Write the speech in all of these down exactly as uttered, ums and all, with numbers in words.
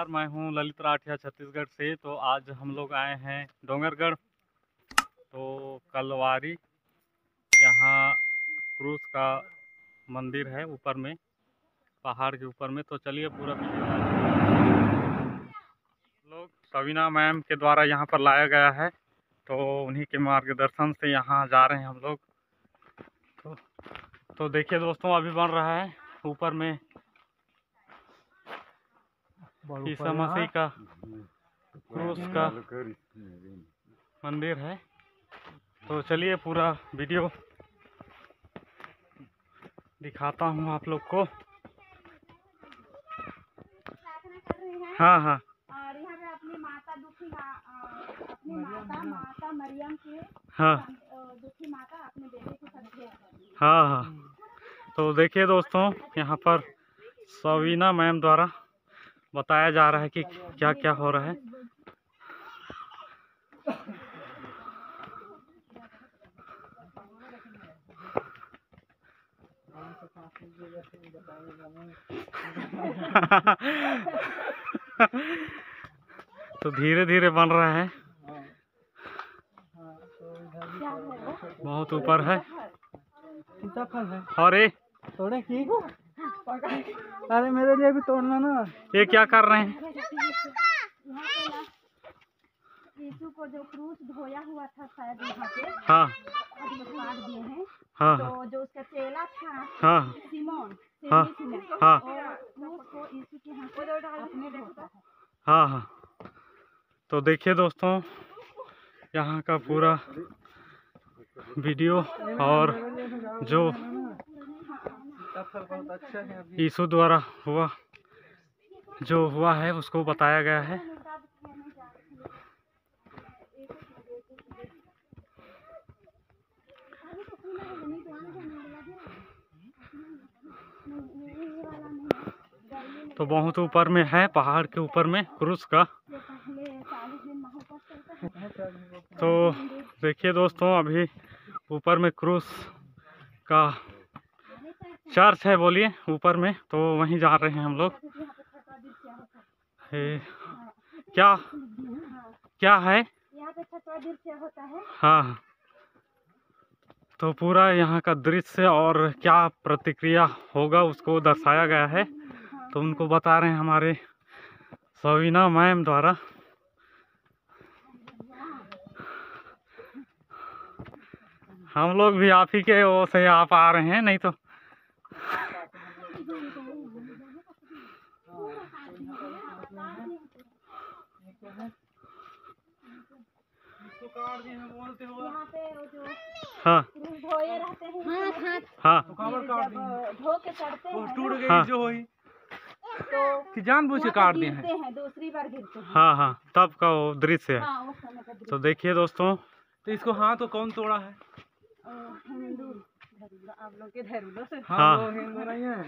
नमस्कार, मैं हूं ललित राठिया छत्तीसगढ़ से। तो आज हम लोग आए हैं डोंगरगढ़, तो कलवारी। यहाँ क्रूस का मंदिर है ऊपर में, पहाड़ के ऊपर में। तो चलिए पूरा वीडियो लोग सवीना मैम के द्वारा यहाँ पर लाया गया है, तो उन्हीं के मार्गदर्शन से यहाँ जा रहे हैं हम लोग। तो, तो देखिए दोस्तों, अभी बन रहा है ऊपर में ईसा मसीह का क्रूस का मंदिर है। तो चलिए पूरा वीडियो दिखाता हूँ आप लोग को। हाँ हाँ और यहाँ पे अपनी माता दुखी अपनी माता माता मरियम के हाँ दुखी माता अपने बेटे के साथ। हाँ हाँ तो देखिए दोस्तों, यहाँ पर सवीना मैम द्वारा बताया जा रहा है कि क्या क्या हो रहा है। तो धीरे धीरे बन रहा है, बहुत ऊपर है। अरे तोड़े की? अरे मेरे लिए भी तोड़ना ना। ये क्या कर रहे हैं? यीशु को जो क्रूस ढोया हुआ था शायद यहाँ पे, हाँ काट दिए हैं। हाँ तो जो उसका चेला था हाँ सिमोन, हाँ हाँ क्रूस को यीशु के हाथ से अपने ढोता है। हाँ हाँ तो देखिए दोस्तों, यहाँ का पूरा वीडियो और जो यीशु द्वारा हुआ जो हुआ है उसको बताया गया है। तो बहुत ऊपर में है, पहाड़ के ऊपर में क्रूस का। तो देखिए दोस्तों, अभी ऊपर में क्रूस का चर्च है, बोलिए ऊपर में, तो वहीं जा रहे हैं हम लोग। क्या क्या है यहाँ पे छठवां दृश्य होता है। हाँ, तो पूरा यहाँ का दृश्य और क्या प्रतिक्रिया होगा उसको दर्शाया गया है। तो उनको बता रहे हैं हमारे सवीना मैम द्वारा। हम लोग भी आप ही के वो से आप आ रहे हैं, नहीं तो यहाँ पे जो हाँ धोए रहते हैं, हाँ धो के चढ़ते हैं, टूट गई हाँ। जो हुई तो कि जानबूझ के काट दिए गिरते हैं, दूसरी बार गिरते हैं। हाँ हाँ तब का वो दृश्य है। हाँ, उस समय का दृश्य। तो देखिए दोस्तों, तो इसको हाँ तो कौन तोड़ा है? हिंदू धर्म, आप लोग के धर्म से। हाँ। वो हिंदू नहीं है।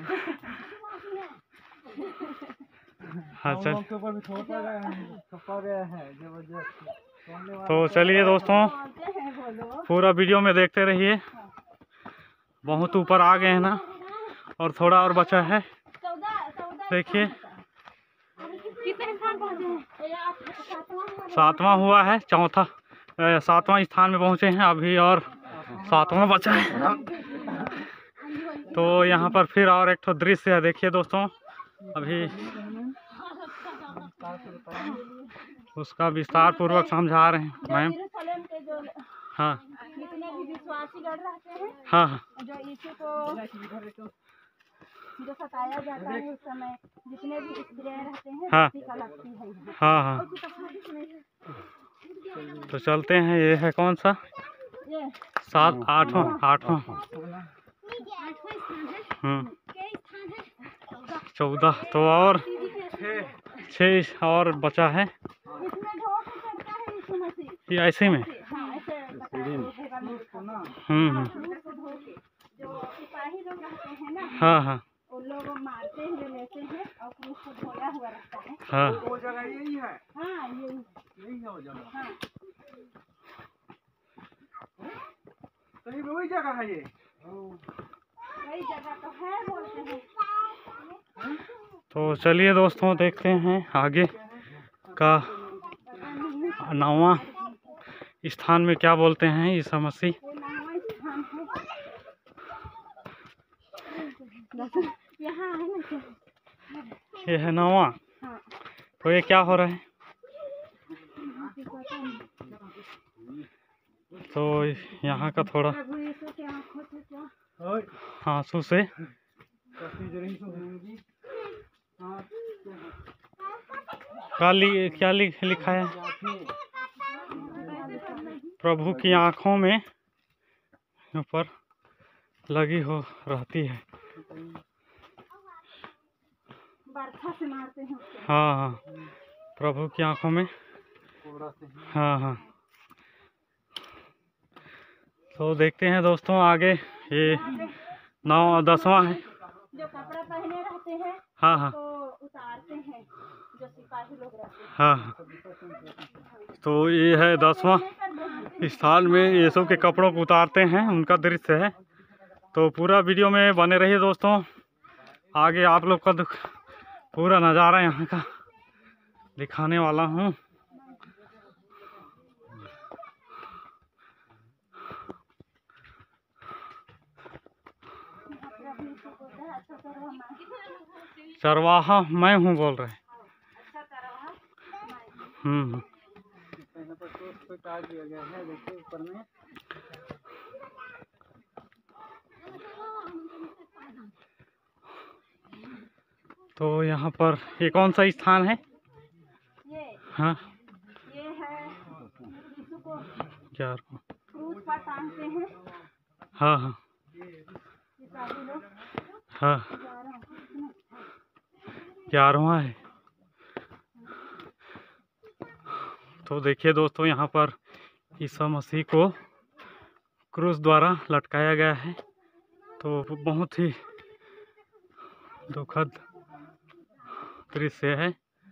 हाँ हम चल, लोग के ऊपर भी थोपा गया है, थोपा गया है जबरदस्त। तो चलिए दोस्तों, पूरा वीडियो में देखते रहिए। बहुत ऊपर आ गए हैं ना, और थोड़ा और बचा है। देखिए सातवां हुआ है, चौथा सातवां स्थान में पहुंचे हैं अभी, और सातवां बचा है। तो यहाँ पर फिर और एक ठो दृश्य है, देखिए दोस्तों। अभी उसका विस्तार पूर्वक समझा रहे हैं मैम। हाँ जितने भी विश्वासीगण रहते हैं, हाँ जो यीशु को जो सताया जाता है उस समय, जितने भी स्त्रियाँ रहते हैं, हाँ का लगती है यहाँ। हाँ हाँ तो चलते हैं। ये है कौन सा? ये सात आठवां आठवां हम्म चौदह। तो और छः और बचा है। इसमें ढो के चढ़ता है यीशु मसीह। ये ऐसे में हाँ, ऐसे हम्म हम्म जो सिपाही लोग रहते हैं ना, हाँ हाँ वो लोग मारते हुए लेते हैं और क्रूस को धोया हुआ रहता है। हाँ वो जगह यही है। हाँ, यही यही है वो जगह। हाँ, कहीं भी वही जगह है ये। वही जगह तो है बोलते हैं। तो चलिए दोस्तों देखते हैं आगे का नौवां स्थान में क्या बोलते हैं ईसा मसीह। ये नौवां स्थान है। यहाँ है ना क्या? ये है नौवां। हाँ। तो ये क्या हो रहा है? तो यहाँ का थोड़ा प्रभु यीशु के आँखों से क्या? आंसू से क्या लि, क्या लि, लिखा है? प्रभु की आँखों में ऊपर लगी हो रहती है। बरखा से मारते हैं उसको। हाँ हाँ, प्रभु की आँखों में। हाँ हाँ। तो देखते हैं दोस्तों आगे, ये नौ दसवां है। जो कपड़ा पहने रहते हैं हाँ हाँ तो उतारते हैं जो सिपाही लोग रहते हैं। हाँ हाँ। तो ये है दसवां स्थान में ये सब के कपड़ों को उतारते हैं, उनका दृश्य है। तो पूरा वीडियो में बने रहिए दोस्तों, आगे आप लोग का पूरा नज़ारा यहाँ का दिखाने वाला हूँ। चरवाहा मैं हूँ बोल रहे। हम्म तो यहाँ पर ये कौन सा स्थान है? ये हाँ ये है यीशु को क्या? क्रूस पर टांगते हैं हाँ हाँ सिपाही लोग। हाँ, ग्यारहवां है। तो देखिए दोस्तों यहाँ पर ईसा मसीह को क्रूस द्वारा लटकाया गया है। तो बहुत ही दुखद दृश्य है।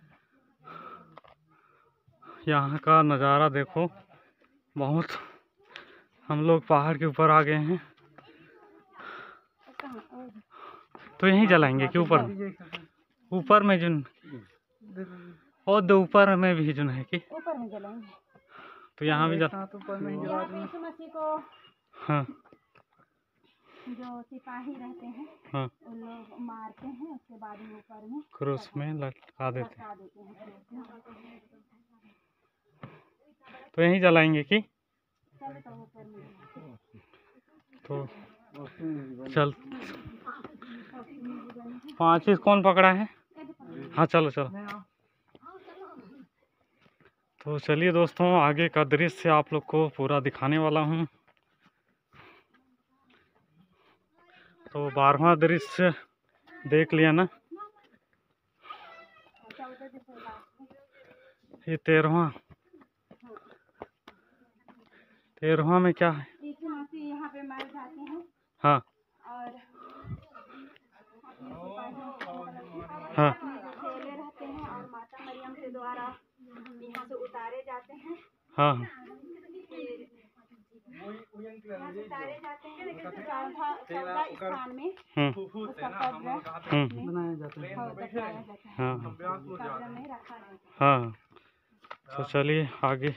यहाँ का नज़ारा देखो, बहुत हम लोग पहाड़ के ऊपर आ गए हैं। तो यहीं जलाएंगे कि ऊपर ऊपर में जुन और दो ऊपर में भी जुन है कि ऊपर में जलाएंगे। तो यहाँ भी जल यीशु मसीह को हाँ जो सिपाही रहते हैं हाँ उन लोग मारते हैं, उसके बाद में ऊपर में क्रूस में लटका देते हैं। लटका देते हैं। तो यहीं जलाएंगे कि चलो तो ऊपर में तो चल पाँच ही कौन पकड़ा है? हाँ चलो चलो। तो चलिए दोस्तों आगे का दृश्य आप लोग को पूरा दिखाने वाला हूँ। तो बारहवां दृश्य देख लिया ना, ये तेरहवां तेरहवां में क्या है? यीशु मसीह यहाँ पे मर जाते हैं हाँ और अपने सिपाहियों हाँ चेले रहते हैं और माता मरियम के द्वारा यहाँ से उतारे जाते हैं। हाँ यहाँ से उतारे जाते हैं चौदह चौदह स्थान में हम्म उसका कब्र हम्म बनाया जाता है, दफनाया जाता है, हाँ कब्र में रखा जाता है। हाँ। तो चलिए आगे।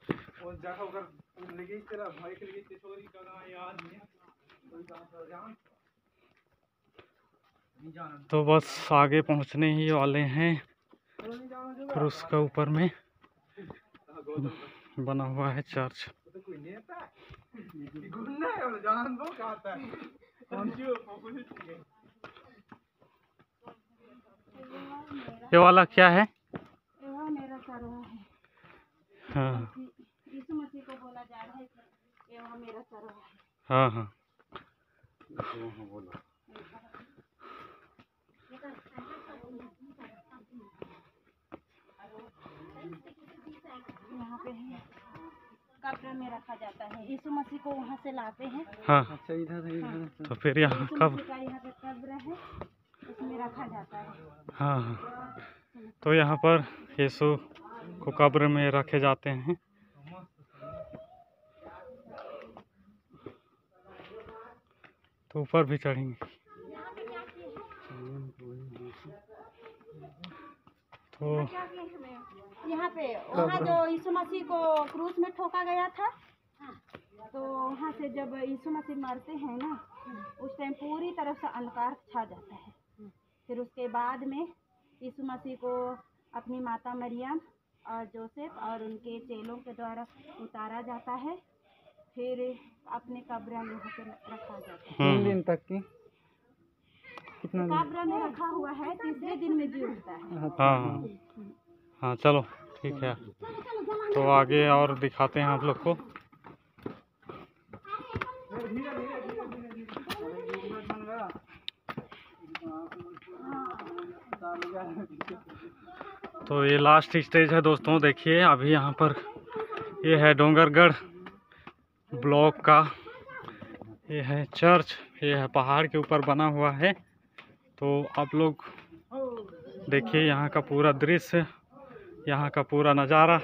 तो बस आगे पहुंचने ही वाले हैं। क्रूस का ऊपर में बना हुआ है चर्च। ये वाला क्या है? यह मेरा सरवा है। हाँ यीशु मसीह को बोला जा रहा है कि यह मेरा सरवा है। हाँ हाँ यहाँ पे है कब्र में रखा जाता है। यीशु मसीह को वहाँ से लाते हैं। हाँ अच्छा इधर इधर तो फिर यहाँ यीशु कब मसीह का यहाँ पे कब्र है, उसमें रखा जाता है। हाँ हाँ तो यहाँ पर यीशु को कब्र में रखे जाते हैं। तो ऊपर भी चढ़ेंगे। तो यहाँ पे वहाँ जो यीशु मसीह को क्रूस में ठोका गया था, तो वहाँ से जब यीशु मसीह मरते हैं ना, उस टाइम पूरी तरफ से अंधकार छा जाता है। फिर उसके बाद में यीशु मसीह को अपनी माता मरियम और जोसेफ और उनके चेलों के द्वारा उतारा जाता है। फिर अपने कब्र में होकर रखा जाता है। तीन दिन तक की कितना दिन? कब्र में रखा हुआ है, तीसरे दिन में जी उठता है। हाँ हाँ हाँ, चलो ठीक है। तो आगे और दिखाते हैं आप लोग को। तो ये लास्ट स्टेज है दोस्तों। देखिए अभी यहाँ पर ये है डोंगरगढ़ ब्लॉक का, ये है चर्च, ये है पहाड़ के ऊपर बना हुआ है। तो आप लोग देखिए यहाँ का पूरा दृश्य, यहाँ का पूरा नज़ारा।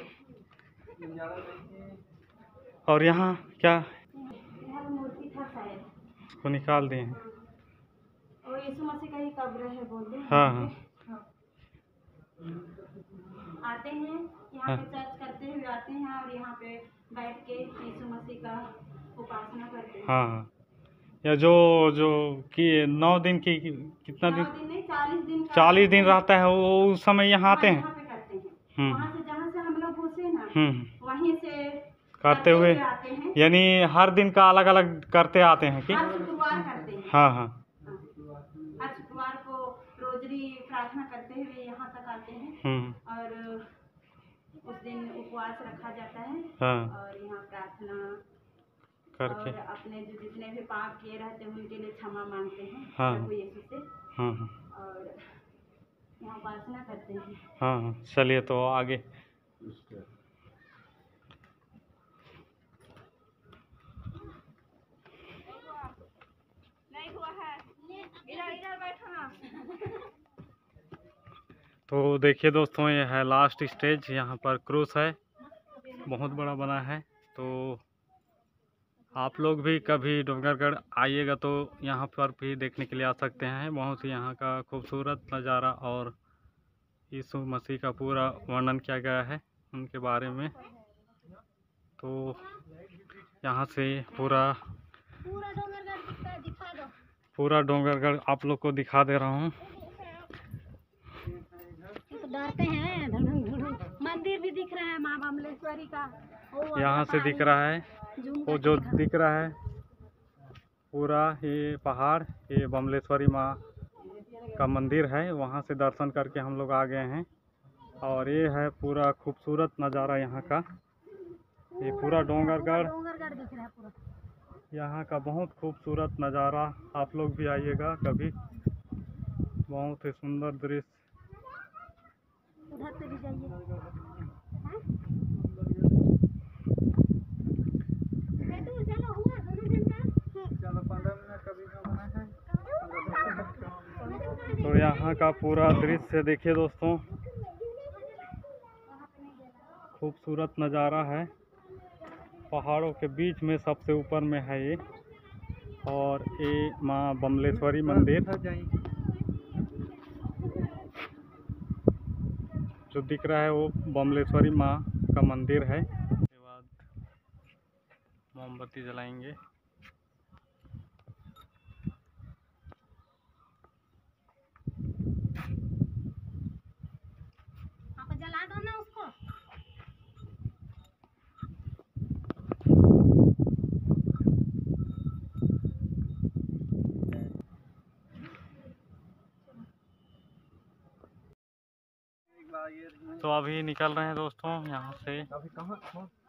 और यहाँ क्या मूर्ति था शायद, उसको निकाल दिए हैं। और यीशु मसीह का ही कब्र है बोलते हैं। हाँ हाँ आते हैं यहाँ पे चर्च करते हुए आते हैं और यहाँ पे बैठ के यीशु मसीह का उपासना करते हैं। हाँ हाँ। या जो जो कि नौ दिन की कितना नौ दिन, दिन नहीं, चालीस दिन का चालीस दिन रहता है वो, उस समय यहाँ आते हैं। यहाँ पे करते हैं। हम्म वहाँ से जहाँ से हम लोग घुसे ना, हम्म वहीं से करते हुए आते हैं। यानी हर दिन का अलग अलग करते आते हैं कि? हर शुक्रवार करते हैं। हाँ हाँ हर शुक्रवार को रोजरी प्रार्थना करते हुए यहाँ तक आते हैं। हम्म और उस दिन उपवास रखा जाता है। हाँ और यहाँ प्रार्थना करके और अपने जो जितने भी पाप किए रहते हैं उनके लिए क्षमा मांगते हैं हाँ प्रभु यीशु से। हाँ हाँ और यहाँ उपासना करते हैं। हाँ हाँ। चलिए तो आगे। नहीं हुआ है, इधर इधर बैठो ना। तो देखिए दोस्तों ये है लास्ट स्टेज, यहाँ पर क्रूस है, बहुत बड़ा बना है। तो आप लोग भी कभी डोंगरगढ़ आइएगा तो यहाँ पर भी देखने के लिए आ सकते हैं। बहुत ही यहाँ का खूबसूरत नज़ारा और यीशु मसीह का पूरा वर्णन किया गया है उनके बारे में। तो यहाँ से पूरा पूरा डोंगरगढ़ दिखा दो। पूरा डोंगरगढ़ आप लोग को दिखा दे रहा हूँ। तो डरते हैं, मंदिर भी दिख रहा है माँ बमलेश्वरी का, यहाँ से दिख रहा है वो जो दिख रहा है पूरा ये पहाड़, ये बमलेश्वरी माँ का मंदिर है। वहाँ से दर्शन करके हम लोग आ गए हैं। और ये है पूरा खूबसूरत नज़ारा यहाँ का, ये पूरा डोंगरगढ़ दिख रहा है पूरा। यहाँ का बहुत खूबसूरत नज़ारा। आप लोग भी आइएगा कभी, बहुत ही सुंदर दृश्य। उधर से भी जाइए। तो यहाँ का पूरा दृश्य देखिए दोस्तों, खूबसूरत नज़ारा है। पहाड़ों के बीच में सबसे ऊपर में है ये, और ये माँ बमलेश्वरी मंदिर जो दिख रहा है वो बमलेश्वरी माँ का मंदिर है। उसके बाद मोमबत्ती जलाएंगे। आप जला दो ना उसको। तो अभी निकल रहे हैं दोस्तों यहाँ से। अभी कहाँ